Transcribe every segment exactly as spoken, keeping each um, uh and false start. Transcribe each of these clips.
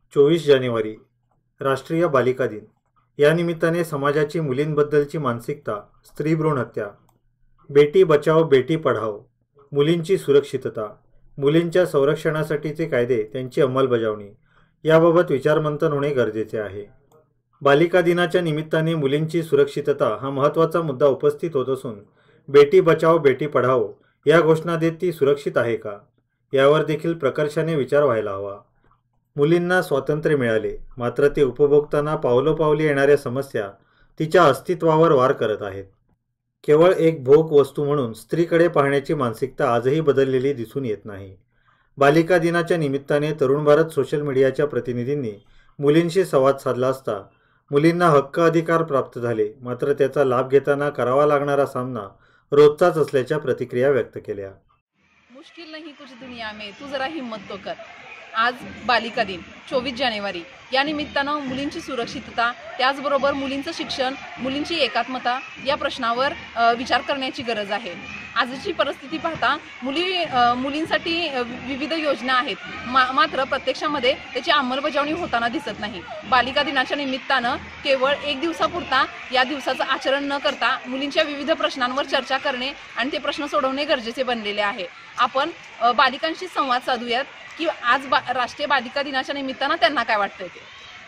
चोवीस जानेवारी राष्ट्रीय बालिका दिन। या निमित्ताने समाजाची मुलींबद्दलची मानसिकता, स्त्री भ्रूण हत्या, बेटी बचाओ बेटी पढाओ, मुलींची सुरक्षितता, मुलींच्या संरक्षणासाठीचे कायदे, त्यांची अंमलबजावणी याबाबत विचारमंथन होणे गरजेचे आहे। बालिका दिनाच्या निमित्ताने मुलींची सुरक्षितता हा महत्त्वाचा मुद्दा उपस्थित होत असून बेटी बचाओ बेटी पढाओ या घोषणा देत ती सुरक्षित आहे का, यावर देखील प्रकर्षाने विचार व्हायला हवा। मुलींना स्वातंत्र्य मिळाले, मात्र ते उपभोगताना पावलोपावली येणाऱ्या समस्या तिच्या अस्तित्वावर वार करत आहेत। केवळ एक भोग वस्तू म्हणून स्त्रीकडे पाहण्याची मानसिकता आजही बदललेली दिसून येत नाही। बालिका दिनाच्या निमित्ताने तरुण भारत सोशल मीडियाच्या प्रतिनिधींनी मुलींशी संवाद साधला असता मुलींना हक्क अधिकार प्राप्त झाले, मात्र त्याचा लाभ घेताना करावा लागणारा सामना रोजचाच असल्याच्या प्रतिक्रिया व्यक्त केल्या। मुश्किल नहीं कुछ दुनिया में, तू जरा हिम्मत तो कर। आज बालिका दिन चोवीस जानेवारी या निमित्तानं मुलींची सुरक्षितता, त्याचबरोबर मुलींचं शिक्षण, मुलींची एकात्मता या प्रश्नावर विचार करण्याची गरज आहे। आजची परिस्थिती पाहता मुली मुलींसाठी विविध योजना आहेत, मा मात्र प्रत्यक्षामध्ये त्याची अंमलबजावणी होताना दिसत नाही। बालिका दिनाच्या निमित्तानं केवळ एक दिवसापुरता या दिवसाचं आचरण न करता मुलींच्या विविध प्रश्नांवर चर्चा करणे आणि ते प्रश्न सोडवणे गरजेचे बनलेले आहे। आपण बालिकांशी संवाद साधूयात की आज बा राष्ट्रीय बालिका दिनाच्या निमित्तानं त्यांना काय वाटतंय ते।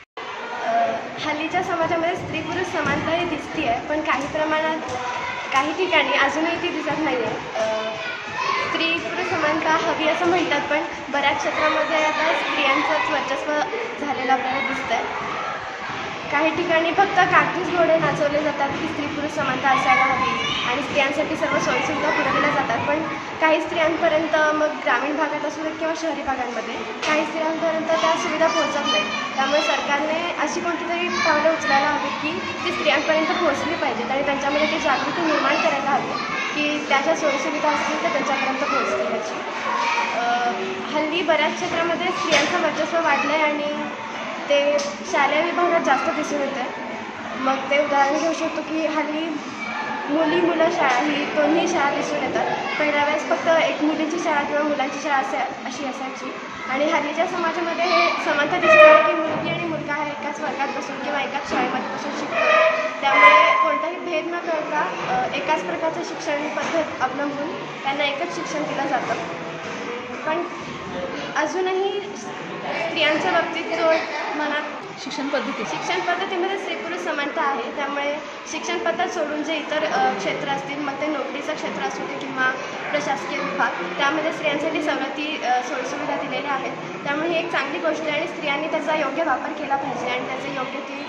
हल्लीच्या समाजामध्ये स्त्री पुरुष समानता ही दिसती आहे, पण काही प्रमाणात काही ठिकाणी अजूनही ती दिसत नाही आहे। स्त्री पुरुष समानता हवी असं म्हणतात, पण बऱ्याच क्षेत्रामध्ये आता स्त्रियांचंच वर्चस्व झालेलं आपल्याला दिसतं आहे। काही ठिकाणी फक्त कागदीच घोडे नाचवले जातात की स्त्री पुरुष समानता असायला हवी आणि स्त्रियांसाठी सर्व सोयीसुविधा पुरवल्या जातात, पण काही स्त्रियांपर्यंत, मग ग्रामीण भागात असू देत किंवा शहरी भागांमध्ये, काही स्त्रियांपर्यंत त्या सुविधा पोहोचत नाहीत। त्यामुळे सरकारने अशी कोणतीतरी पावलं उचलायला हवी की ती स्त्रियांपर्यंत पोहोचली पाहिजेत आणि त्यांच्यामध्ये ती जागृती निर्माण करायला हवी की त्या ज्या सोयीसुविधा असतील तर त्यांच्यापर्यंत पोहोचतील याची। हल्ली बऱ्याच क्षेत्रामध्ये स्त्रियांचं वर्चस्व वाढलं आहे आणि ते शालेय विभागात जास्त दिसून येतं आहे। मग ते उदाहरण घेऊ शकतो की हल्ली मुली मुलं शाळा ही दोन्ही शाळा दिसून येतात। पहिल्या वेळेस फक्त एक मुलींची शाळा किंवा मुलांची शाळा असे अशी असायची आणि हल्लीच्या समाजामध्ये हे समानता दिसून आली की मुलगी आणि मुलगा हा एकाच वर्गात बसून किंवा एकाच शाळेमध्ये बसून शिकतो। त्यामुळे कोणताही भेद न करता एकाच प्रकारचं शिक्षण पद्धत अवलंबून त्यांना एकच शिक्षण दिलं जातं। पण अजूनही स्त्रियांच्या बाबतीत जो मनात शिक्षण पद्धती शिक्षण पद्धतीमध्ये स्त्री पुरुष समानता आहे, त्यामुळे शिक्षण पद्धत सोडून जे इतर क्षेत्र असतील, मग ते नोकरीचं क्षेत्र असू दे किंवा प्रशासकीय विभाग, त्यामध्ये स्त्रियांसाठी सवलती सोयीसुविधा दिलेल्या आहेत। त्यामुळे ही एक चांगली गोष्ट आहे आणि स्त्रियांनी त्याचा योग्य वापर केला पाहिजे आणि त्याचा योग्य ती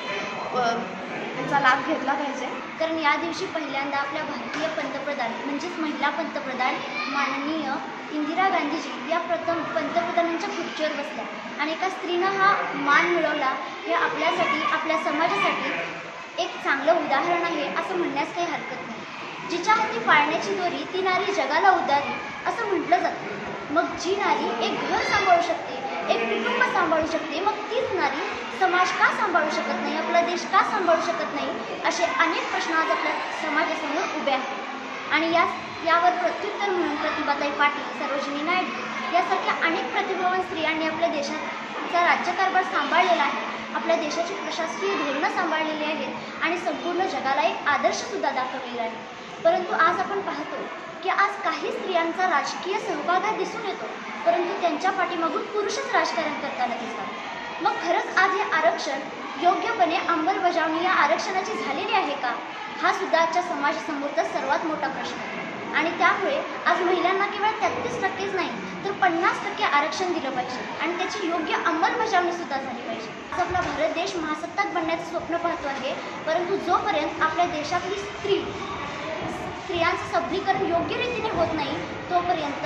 त्याचा लाभ घेतला पाहिजे। कारण या दिवशी पहिल्यांदा आपल्या भारतीय पंतप्रधान म्हणजेच महिला पंतप्रधान माननीय इंदिरा गांधीजी या प्रथम पंतप्रधानांच्या खुर्चीवर बसल्या आणि एका स्त्रीनं हा मान मिळवला हे आपल्यासाठी, आपल्या समाजासाठी एक चांगलं उदाहरण आहे असं म्हणण्यास काही हरकत नाही। जिच्या हाती पाळण्याची दोरी ती नारी जगाला उदारी असं म्हटलं जातं। मग जी नारी एक घर सांभाळू शकते, एक कुटुंब सांभाळू शकते, मग तीच नारी समाज का सांभाळू शकत नाही, आपला देश का सांभाळू शकत नाही, असे अनेक प्रश्न आज आपल्या समाजासमोर उभे आहेत। आणि या यावर प्रत्युत्तर म्हणून प्रतिभाताई पाटील, सरोजिनी नायडू यासारख्या अनेक प्रतिभावान स्त्रियांनी आपल्या देशाचा राज्यकारभार सांभाळलेला आहे, आपल्या देशाची प्रशासकीय धोरणं सांभाळलेली आहेत आणि संपूर्ण जगाला एक आदर्शसुद्धा दाखवलेला आहे। परंतु आज आपण पाहतो की आज काही स्त्रियांचा राजकीय सहभाग हा दिसून येतो, परंतु त्यांच्या पाठीमागून पुरुषच राजकारण करताना दिसतात। मग खरंच आज हे आरक्षण योग्यपणे अंमलबजावणी या आरक्षणाची झालेली आहे का, हा सुद्धा आजच्या समाजासमोरचा सर्वात मोठा प्रश्न आहे। आणि त्यामुळे आज महिलांना केवळ तेहतीस टक्केच नाही तर पन्नास टक्के आरक्षण दिलं पाहिजे आणि त्याची योग्य अंमलबजावणी सुद्धा झाली पाहिजे। आज आपला भारत देश महासत्ताक बनण्याचं स्वप्न पाहतो आहे, परंतु जोपर्यंत आपल्या देशातली स्त्री स्त्रियांचं सबलीकरण योग्य रीतीने होत नाही तोपर्यंत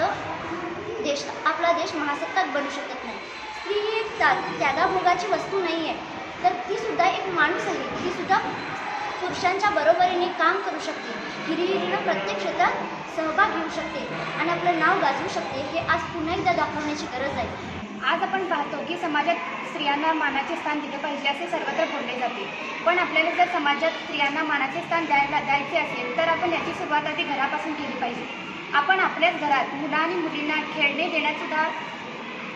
देश आपला देश महासत्ताक बनू शकत नाही। स्त्री ही एक त्या त्यागाभोगाची वस्तू नाही आहे, तर ती सुद्धा एक माणूस आहे, ती सुद्धा पुरुषांच्या बरोबरीने काम करू शकते, हिरिहिरीनं प्रत्येक क्षेत्रात सहभाग घेऊ शकते आणि आपलं नाव गाजवू शकते, हे आज पुन्हा एकदा दाखवण्याची गरज आहे। आज आपण पाहतो की समाजात स्त्रियांना मानाचे स्थान दिले पाहिजे असे सर्वत्र बोलले जाते, पण आपल्याला जर समाजात स्त्रियांना मानाचे स्थान द्यायला द्यायचे असेल तर आपण याची सुरुवात आधी घरापासून केली पाहिजे। आपण आपल्याच घरात मुलं आणि मुलींना खेळणे देण्यात सुद्धा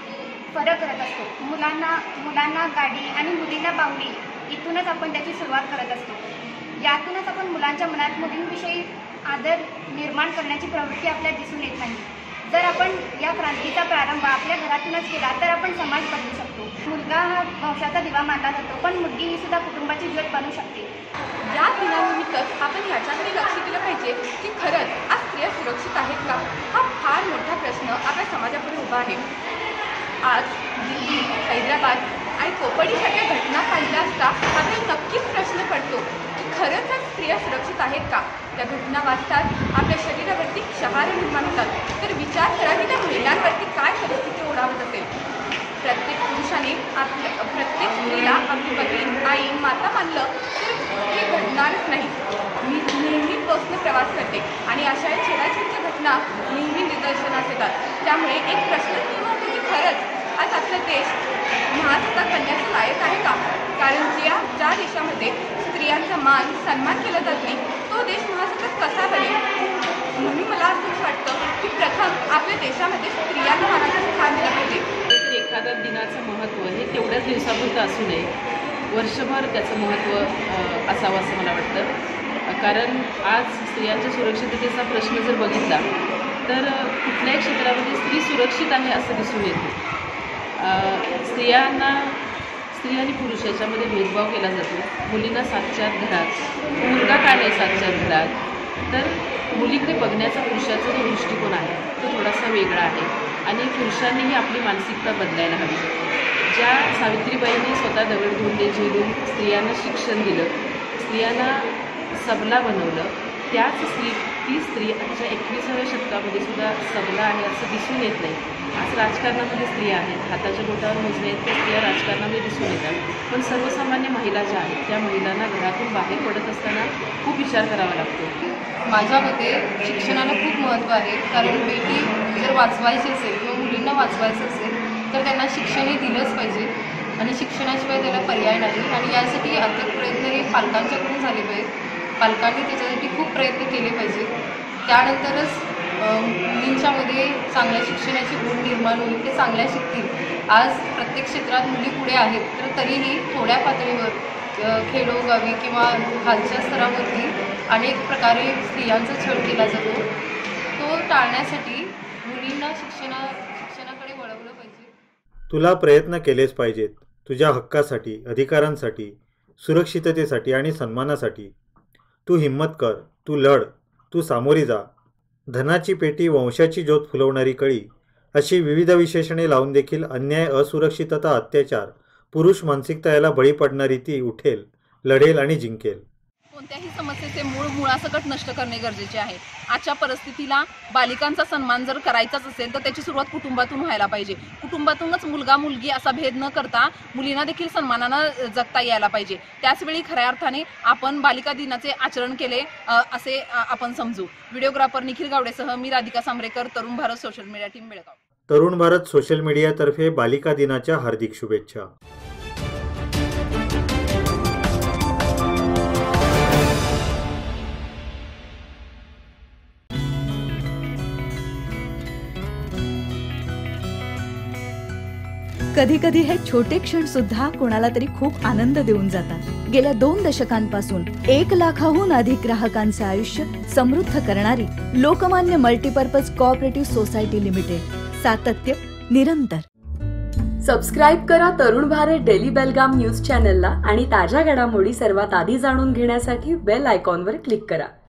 फरक करत असतो. मुलांना मुलांना गाडी आणि मुलींना बाहुली इथूनच आपण त्याची सुरुवात करत असतो. यातूनच आपण मुलांच्या मनात मुलींविषयी आदर निर्माण करण्याची प्रवृत्ती आपल्याला दिसून येत नाही. जर आपण या क्रांतीचा प्रारंभ आपल्या घरातूनच केला तर आपण समाज बदलू शकतो. मुलगा हा वंशाचा दिवा मानला जातो, पण मुलगी ही सुद्धा कुटुंबाची ज्योत बनू शकते. या दिनानिमित्त आपण ह्याच्याकडे लक्ष दिलं पाहिजे की खरंच आज स्त्रिया सुरक्षित आहेत का, हा फार मोठा प्रश्न आपल्या समाजापुढे उभा आहे. आज दिल्ली, हैदराबाद आणि कोपडीसारख्या घटना पाहिल्या असता आपल्याला नक्कीच प्रश्न पडतो की खरंच आज स्त्रिया सुरक्षित आहेत का. त्या घटना वाचतात आपल्या शरीरावरती शहारे निर्माण होतात. तर विचार करा की त्या महिलांवरती काय परिस्थिती ओढावत असेल. प्रत्येक पुरुषाने आपल्या प्रत्येक स्त्रीला आपली बहीण, आई, माता मानलं तर हे घडणारच नाही. मी नेहमी बसने प्रवास करते आणि अशा छेडाछेडच्या घटना नेहमी निदर्शनास येतात. त्यामुळे एक प्रश्न निर्माण होतो की खरंच आज आपला देश महासत्ता करण्याचं लायक आहे का. कारण ज्या ज्या देशामध्ये स्त्रियांचा मान सन्मान केला जात नाही तो देश महासत्ता कसा बनेल. म्हणून मला असंच वाटतं की प्रथम आपल्या देशामध्ये स्त्रियांना मानाचं स्थान दिलं पाहिजे. तर एखाद्या दिनाचं महत्त्व हे तेवढ्याच दिवसापुरतं असू नये, वर्षभर त्याचं महत्त्व असावं असं मला वाटतं. कारण आज स्त्रियांच्या सुरक्षिततेचा प्रश्न जर बघितला तर कुठल्याही क्षेत्रामध्ये स्त्री सुरक्षित आहे असं दिसून येते. स्त्रियांना स्त्री आणि पुरुष याच्यामध्ये भेदभाव केला जातो. मुलींना सातच्यात घरात, मुलगा का नाही सातच्यात घरात. तर मुलीकडे बघण्याचा पुरुषाचा जो दृष्टिकोन आहे तो थोडासा वेगळा आहे आणि पुरुषांनीही आपली मानसिकता बदलायला हवी. ज्या सावित्रीबाईंनी स्वतः दगडधोंडे झेलून स्त्रियांना शिक्षण दिलं, स्त्रियांना सबला बनवलं, त्याच स्त्री ती स्त्री आजच्या एकविसाव्या शतकामध्ये सुद्धा सबला आहे असं दिसून येत नाही. आज राजकारणामध्ये स्त्रिया आहेत, हाताच्या बोटावर मोजणे आहेत त्या स्त्रिया राजकारणामध्ये दिसून येतात. पण सर्वसामान्य महिला ज्या आहेत त्या महिलांना घरातून बाहेर पडत असताना खूप विचार करावा लागतो. माझ्या मते शिक्षणाला खूप महत्त्व आहे. कारण बेटी जर वाचवायची असेल किंवा मुलींना वाचवायचं असेल तर त्यांना शिक्षण हे दिलंच पाहिजे आणि शिक्षणाशिवाय त्याला पर्याय नाही. आणि यासाठी अथक प्रयत्न हे पालकांच्याकडून झाले पाहिजेत. पालकांनी त्याच्यासाठी खूप प्रयत्न केले पाहिजेत. त्यानंतरच मुलींच्यामध्ये चांगल्या शिक्षणाची गुण निर्माण होईल, ते चांगल्या शिकतील. आज प्रत्येक क्षेत्रात मुली पुढे आहेत तर तरीही थोड्या पातळीवर खेडोगावी किंवा खालच्या स्तरावरती अनेक प्रकारे स्त्रियांचा छळ केला जातो. तो टाळण्यासाठी मुलींना शिक्षणा शिक्षणाकडे वळवलं पाहिजे. तुला प्रयत्न केलेच पाहिजेत तुझ्या हक्कासाठी, अधिकारांसाठी, सुरक्षिततेसाठी आणि सन्मानासाठी. तू हिम्मत कर, तू लढ, तू सामोरी जा. धनाची पेटी, वंशाची ज्योत फुलवणारी कळी अशी विविध विशेषणे लावून देखील अन्याय, असुरक्षितता, अत्याचार, पुरुष मानसिकता याला बळी पडणारी ती उठेल, लढेल आणि जिंकेल. कोणत्याही समस्येचे मूळ मुळासकट नष्ट करणे गरजेचे आहे. आजच्या परिस्थितीला बालिकांचा सन्मान जर करायचाच असेल तर त्याची सुरुवात कुटुंबातून व्हायला पाहिजे. कुटुंबातूनच मुलगा मुलगी असा भेद न करता मुलींना देखील सन्मानानं जगता यायला पाहिजे. त्याचवेळी खऱ्या अर्थाने आपण बालिका दिनाचे आचरण केले असे आपण समजू. व्हिडिओग्राफर निखिल गावडेसह मी Radhika Sambrekar, Tarun Bharat social media team, Belgaum. Tarun Bharat social मीडियातर्फे बालिका दिनाच्या हार्दिक शुभेच्छा. कधी कधी हे छोटे क्षण सुद्धा कोणाला तरी खूप आनंद देऊन जातात. गेल्या दोन दशकांपासून एक लाखाहून अधिक ग्राहकांचे आयुष्य समृद्ध करणारी Lokmanya multipurpose cooperative society limited. सातत्य निरंतर. सबस्क्राईब करा तरुण भारत डेली बेलगाम न्यूज चॅनलला आणि ताज्या घडामोडी सर्वात आधी जाणून घेण्यासाठी बेल आयकॉनवर क्लिक करा.